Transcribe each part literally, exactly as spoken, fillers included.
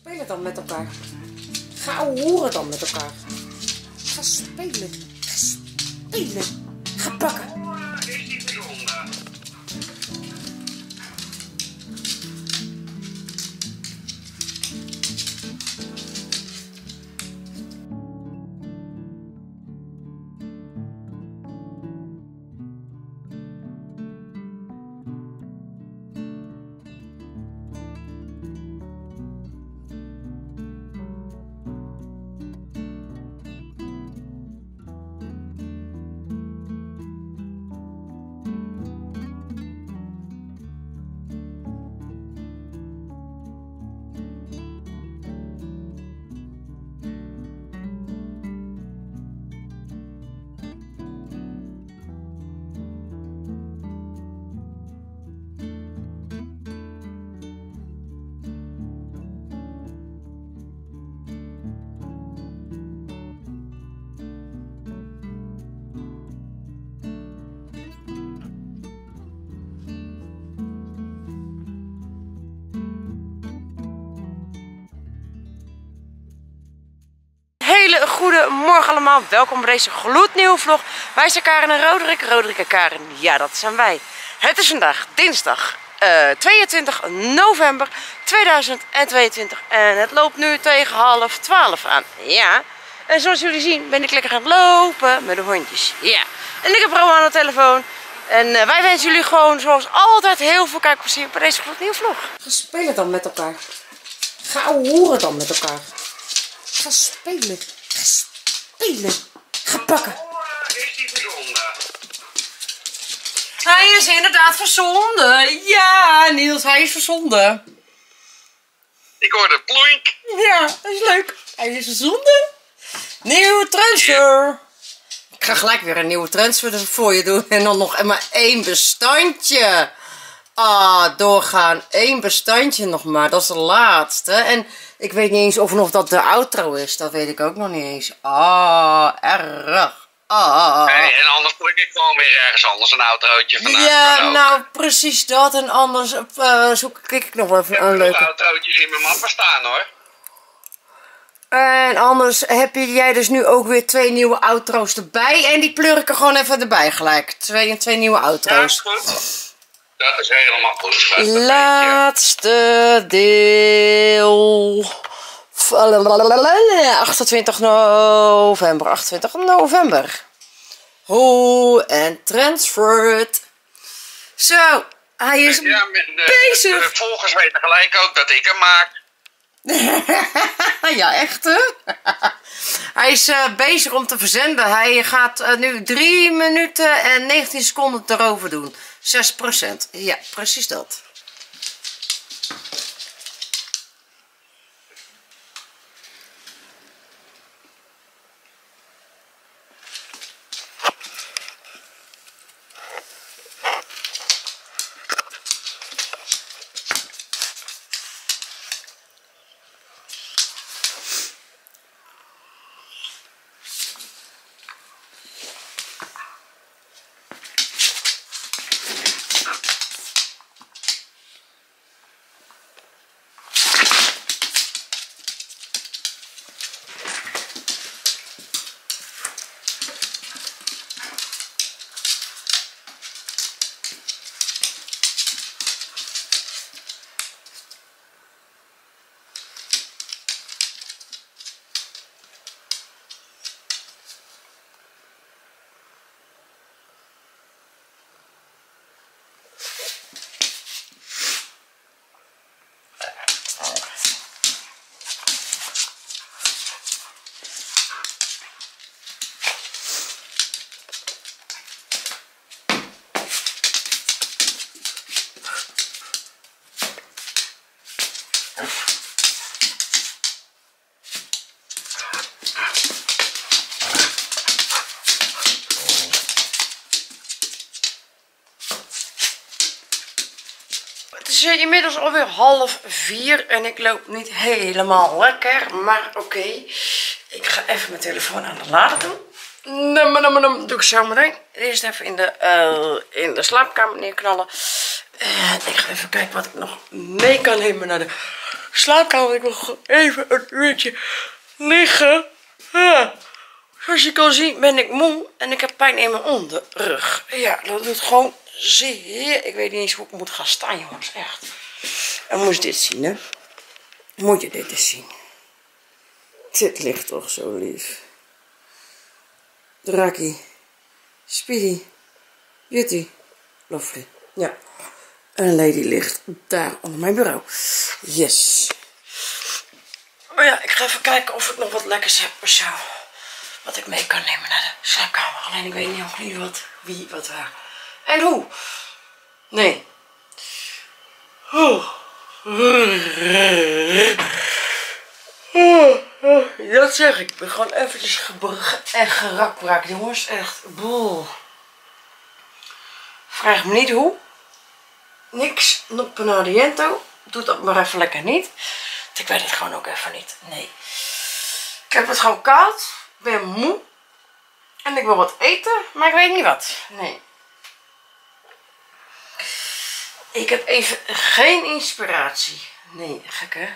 spelen dan met elkaar. Ga horen dan met elkaar. Ga spelen. Ga spelen. Ga pakken. Is die verzonden? Goedemorgen allemaal, welkom bij deze gloednieuwe vlog. Wij zijn Karen en Roderick, Roderick en Karen, ja dat zijn wij. Het is vandaag dinsdag uh, tweeëntwintig november tweeduizend tweeëntwintig en het loopt nu tegen half twaalf aan. Ja, en zoals jullie zien ben ik lekker gaan lopen met de hondjes. Ja, en ik heb Rome aan de telefoon. En uh, wij wensen jullie gewoon zoals altijd heel veel kijkplezier bij deze gloednieuwe vlog. Ga spelen dan met elkaar. Ga horen dan met elkaar. Ga spelen. Ga spelen. Ga pakken. Is die verzonden? Hij is inderdaad verzonden. Ja, Niels, hij is verzonden. Ik hoorde ploink. Ja, dat is leuk. Hij is verzonden. Nieuwe transfer. Ik ga gelijk weer een nieuwe transfer voor je doen. En dan nog maar één bestandje. Ah, doorgaan. Eén bestandje nog maar. Dat is de laatste. En ik weet niet eens of nog dat de outro is. Dat weet ik ook nog niet eens. Ah, erg. Ah. Nee, en anders klik ik gewoon weer ergens anders een outrootje vandaan. Ja, nou precies dat. En anders uh, zoek ik nog wel even een leuke. Ik heb outrootjes in mijn mappen staan hoor. En anders heb jij dus nu ook weer twee nieuwe outro's erbij. En die pleur ik er gewoon even erbij gelijk. Twee en twee nieuwe outro's. Ja, goed. Dat is helemaal goed. Laatste deel. achtentwintig november. achtentwintig november. Hoe en transferred. Zo, hij is ja, de, bezig. De volgers weten gelijk ook dat ik hem maak. Ja, echt hè? Hij is uh, bezig om te verzenden. Hij gaat uh, nu drie minuten en negentien seconden erover doen. zes procent. Ja, precies dat. Het is uh, inmiddels alweer half vier en ik loop niet helemaal lekker, maar oké. Okay. Ik ga even mijn telefoon aan de lader doen. Dan, dan, dan, dan doe ik zo meteen. Eerst even in de, uh, in de slaapkamer neerknallen. En ik ga even kijken wat ik nog mee kan nemen naar de slaapkamer. Ik wil gewoon even een uurtje liggen. Ja. Zoals je kan zien ben ik moe en ik heb pijn in mijn onderrug. Ja, dat doet gewoon zeer. Ik weet niet eens hoe ik moet gaan staan, jongens. Echt. En moest dit zien, hè. Moet je dit eens zien. Dit ligt toch zo lief. Draki. Speedy. Beauty. Lovely. Ja. En Lady ligt daar onder mijn bureau. Yes. Oh ja, ik ga even kijken of ik nog wat lekkers heb of zo. Wat ik mee kan nemen naar de slaapkamer. Alleen ik weet nog niet wat, wie, wat, waar. En hoe. Nee. Oh. Dat zeg ik. Ik ben gewoon eventjes gebrugd en gerakbraakt, jongens. Echt. Boel. Vraag me niet hoe. Niks. Nog penadiento. Doe dat maar even lekker niet. Ik weet het gewoon ook even niet. Nee. Ik heb het gewoon koud. Ik ben moe. En ik wil wat eten. Maar ik weet niet wat. Nee. Ik heb even geen inspiratie. Nee, gek hè?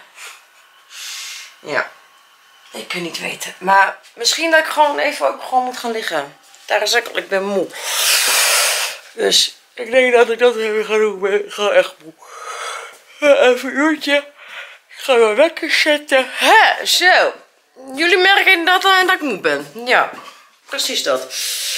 Ja. Ik kan niet weten. Maar misschien dat ik gewoon even ook gewoon moet gaan liggen. Daar is ik al. Ik ben moe. Dus ik denk dat ik dat even ga doen. Ik ga echt moe. Even een uurtje. Ik ga wel wekker zetten. Hè, zo. Jullie merken dat, uh, dat ik moe ben. Ja, precies dat.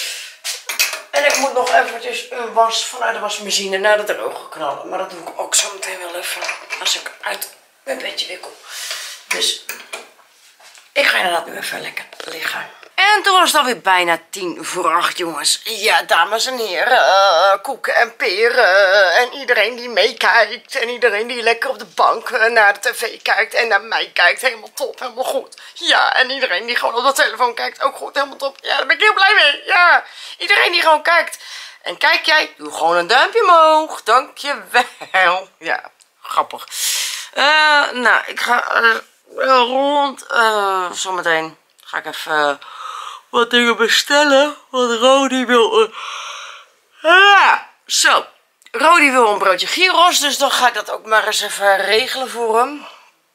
En ik moet nog eventjes een was vanuit de wasmachine naar de droger knallen. Maar dat doe ik ook zo meteen wel even als ik uit mijn bedje weer kom. Dus ik ga inderdaad nu even lekker liggen. En toen was het alweer bijna tien voor acht, jongens. Ja, dames en heren, uh, koeken en peren. En iedereen die meekijkt. En iedereen die lekker op de bank uh, naar de tv kijkt. En naar mij kijkt. Helemaal top, helemaal goed. Ja, en iedereen die gewoon op de telefoon kijkt. Ook goed, helemaal top. Ja, daar ben ik heel blij mee. Ja, iedereen die gewoon kijkt. En kijk jij, doe gewoon een duimpje omhoog. Dankjewel. Ja, grappig. Uh, nou, ik ga uh, rond. Uh, zometeen ga ik even... Uh, wat dingen bestellen. Want Rodi wil... Uh... Ah, zo. Rodi wil een broodje gyros. Dus dan ga ik dat ook maar eens even regelen voor hem.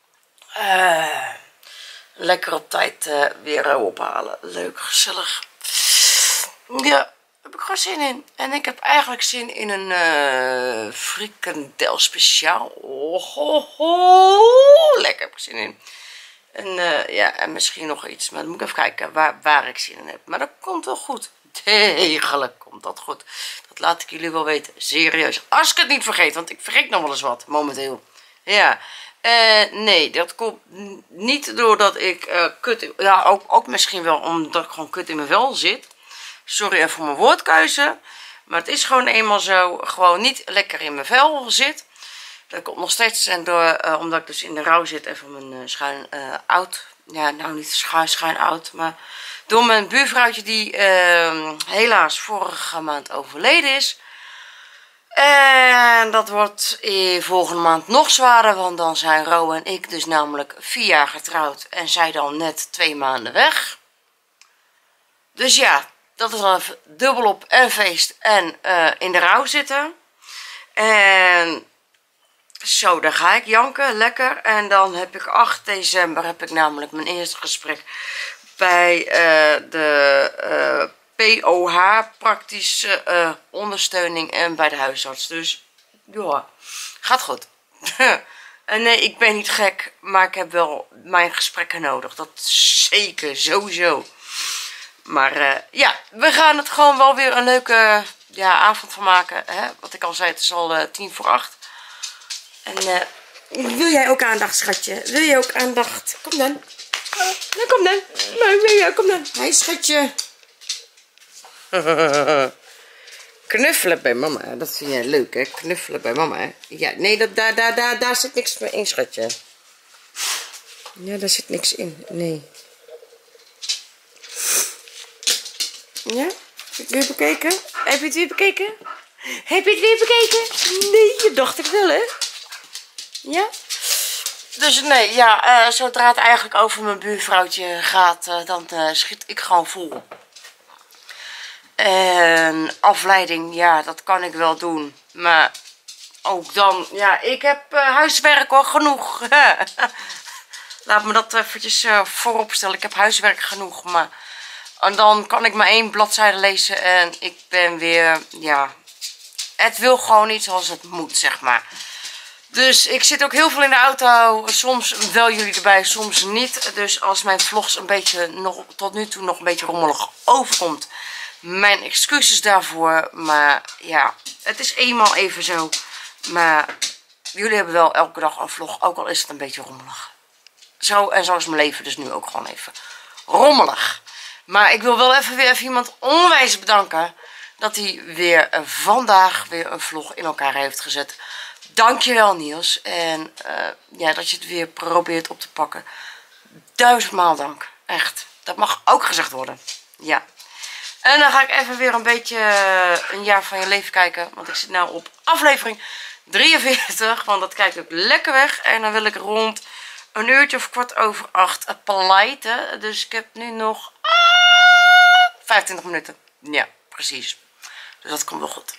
Uh, lekker op tijd uh, weer uh, ophalen. Leuk, gezellig. Ja, heb ik gewoon zin in. En ik heb eigenlijk zin in een uh, frikandel speciaal. Oh, oh, oh. Lekker heb ik zin in. En, uh, ja, en misschien nog iets. Maar dan moet ik even kijken waar, waar ik zin in heb. Maar dat komt wel goed. Degelijk komt dat goed. Dat laat ik jullie wel weten. Serieus. Als ik het niet vergeet. Want ik vergeet nog wel eens wat. Momenteel. Ja. Uh, nee, dat komt niet doordat ik uh, kut... Ja, ook, ook misschien wel omdat ik gewoon kut in mijn vel zit. Sorry even voor mijn woordkeuze. Maar het is gewoon eenmaal zo. Gewoon niet lekker in mijn vel zit. Dat komt nog steeds en door, uh, omdat ik dus in de rouw zit en van mijn uh, schuin uh, oud. Ja, nou niet schuin, schuin oud. Maar door mijn buurvrouwtje die uh, helaas vorige maand overleden is. En dat wordt eh, volgende maand nog zwaarder. Want dan zijn Ro en ik dus namelijk vier jaar getrouwd. En zij dan net twee maanden weg. Dus ja, dat is dan even dubbelop en feest en uh, in de rouw zitten. En... Zo, daar ga ik janken, lekker. En dan heb ik acht december, heb ik namelijk mijn eerste gesprek bij uh, de uh, P O H, praktische uh, ondersteuning en bij de huisarts. Dus, ja, gaat goed. En nee, ik ben niet gek, maar ik heb wel mijn gesprekken nodig. Dat zeker, sowieso. Maar uh, ja, we gaan het gewoon wel weer een leuke ja, avond van maken. Hè? Wat ik al zei, het is al uh, tien voor acht. En uh, wil jij ook aandacht, schatje? Wil je ook aandacht? Kom dan. Oh, nou, kom dan. Nou, wil je, kom dan. Hé, schatje. Knuffelen bij mama. Dat vind jij leuk, hè? Knuffelen bij mama, hè? Ja, nee, dat, daar, daar, daar, daar zit niks meer in, schatje. Ja, daar zit niks in. Nee. Ja? Heb je het weer bekeken? Heb je het weer bekeken? Heb je het weer bekeken? Nee, je dacht ik wel, hè? Ja? Dus nee, ja, uh, zodra het eigenlijk over mijn buurvrouwtje gaat, uh, dan uh, schiet ik gewoon vol. En afleiding, ja, dat kan ik wel doen. Maar ook dan, ja, ik heb uh, huiswerk hoor, genoeg. Laat me dat eventjes uh, voorop stellen. Ik heb huiswerk genoeg, maar en dan kan ik maar één bladzijde lezen en ik ben weer, ja, het wil gewoon niet zoals het moet, zeg maar. Dus ik zit ook heel veel in de auto. Soms wel jullie erbij, soms niet. Dus als mijn vlogs een beetje nog tot nu toe nog een beetje rommelig overkomt, mijn excuses daarvoor. Maar ja, het is eenmaal even zo. Maar jullie hebben wel elke dag een vlog, ook al is het een beetje rommelig. Zo en zo is mijn leven dus nu ook gewoon even rommelig. Maar ik wil wel even weer even iemand onwijs bedanken dat hij weer uh, vandaag weer een vlog in elkaar heeft gezet. Dankjewel Niels. En uh, ja, dat je het weer probeert op te pakken. Duizendmaal dank. Echt. Dat mag ook gezegd worden. Ja. En dan ga ik even weer een beetje uh, een jaar van je leven kijken. Want ik zit nu op aflevering drieënveertig. Want dat kijkt ook lekker weg. En dan wil ik rond een uurtje of kwart over acht uh, pleiten. Dus ik heb nu nog ah, vijfentwintig minuten. Ja, precies. Dus dat komt wel goed.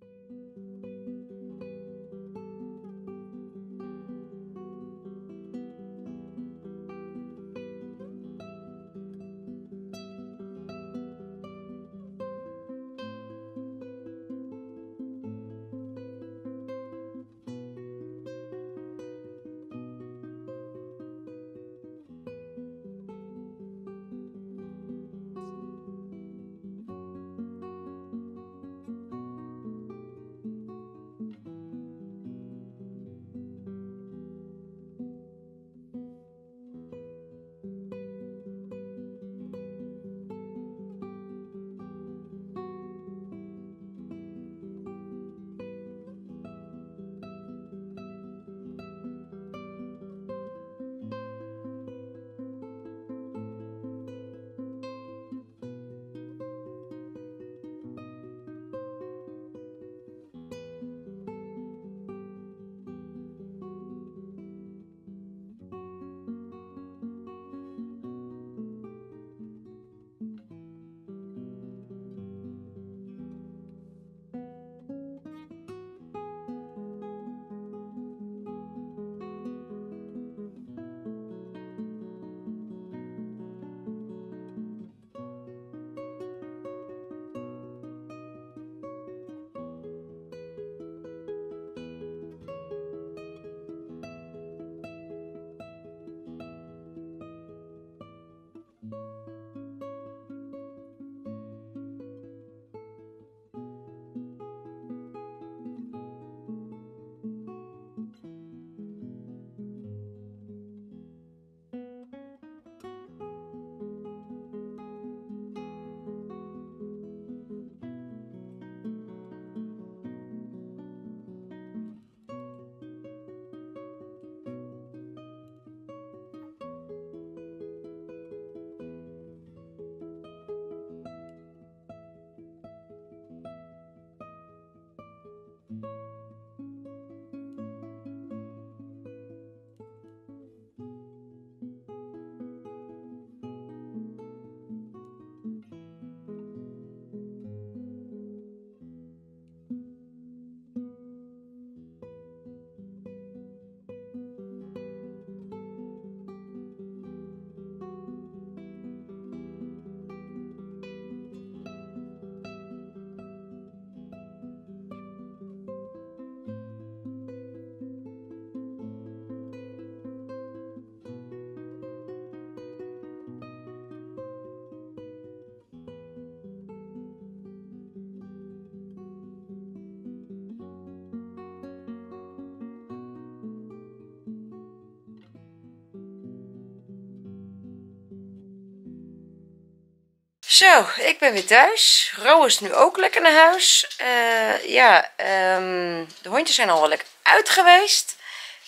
Zo, ik ben weer thuis. Ro is nu ook lekker naar huis. Uh, ja, um, de hondjes zijn al wel lekker uit geweest.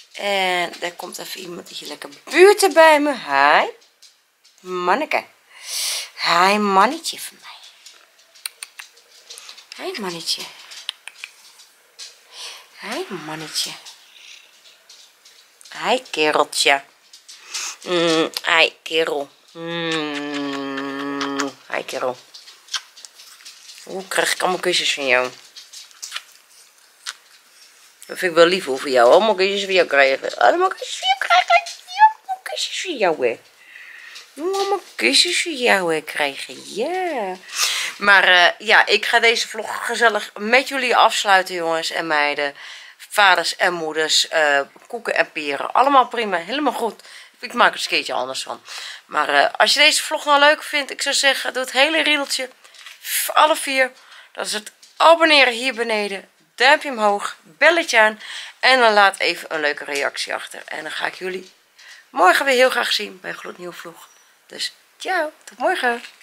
En er komt even iemand die hier lekker buurten bij me. Hi, manneke. Hi, mannetje van mij. Hi, mannetje. Hi, mannetje. Hi, kereltje. Mm, hi, kerel. Mm, hi, kerel. Hoe krijg ik allemaal kusjes van jou? Dat vind ik wel lief hoor voor jou. Allemaal kusjes voor jou krijgen. Allemaal kusjes voor jou krijgen. Allemaal kusjes voor jou hè. Allemaal kusjes voor jou hè krijgen. Ja. Maar uh, ja, ik ga deze vlog gezellig met jullie afsluiten jongens en meiden. Vaders en moeders. Uh, koeken en peren. Allemaal prima. Helemaal goed. Ik maak er eens een keertje anders van. Maar uh, als je deze vlog nou leuk vindt. Ik zou zeggen, doe het hele riedeltje. Alle vier. Dat is het abonneren hier beneden. Duimpje omhoog. Belletje aan. En dan laat even een leuke reactie achter. En dan ga ik jullie morgen weer heel graag zien bij een gloednieuwe vlog. Dus ciao. Tot morgen.